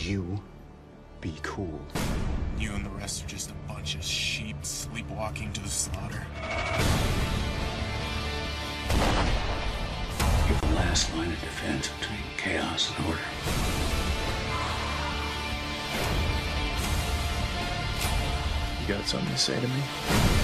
You be cool. You and the rest are just a bunch of sheep sleepwalking to the slaughter. You're the last line of defense between chaos and order. You got something to say to me?